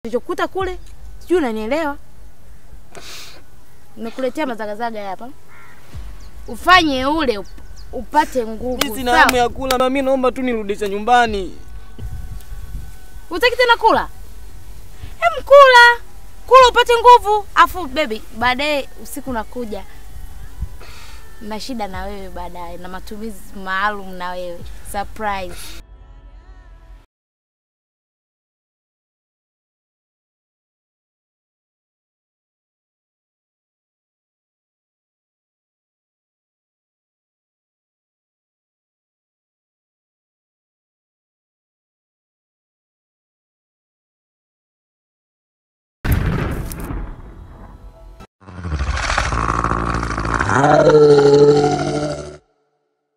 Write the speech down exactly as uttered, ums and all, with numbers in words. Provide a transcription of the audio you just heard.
Nilichokuta kule, sijui unanielewa? Nimekuletea mazagazaga hapa. Ufanye ule up, upate nguvu. Mimi sina hamu ya kula, na mimi naomba tu nirudishe nyumbani. Utaki tena kula? Hem, kula. Kula upate nguvu. Afu baby, baadaye usiku nakuja. Na shida na wewe baadaye, na matumizi maalum na wewe. Surprise. Oh.